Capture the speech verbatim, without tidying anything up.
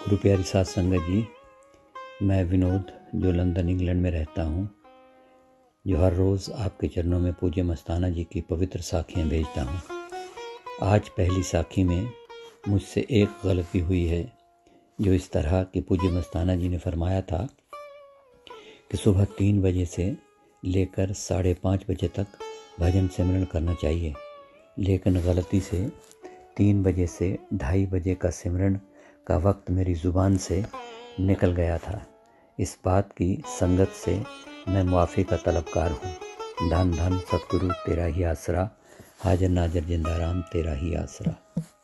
गुरु प्यारी साध संगत जी, मैं विनोद जो लंदन इंग्लैंड में रहता हूँ, जो हर रोज़ आपके चरणों में पूज्य मस्ताना जी की पवित्र साखियाँ भेजता हूँ। आज पहली साखी में मुझसे एक गलती हुई है, जो इस तरह कि पूज्य मस्ताना जी ने फरमाया था कि सुबह तीन बजे से लेकर साढ़े पाँच बजे तक भजन सिमरन करना चाहिए, लेकिन गलती से तीन बजे से ढाई बजे का सिमरन का वक्त मेरी ज़ुबान से निकल गया था। इस बात की संगत से मैं मुआफ़ी का तलबकार हूँ। धन धन सतगुरु तेरा ही आसरा, हाजिर नाजिर जिंदा राम तेरा ही आसरा।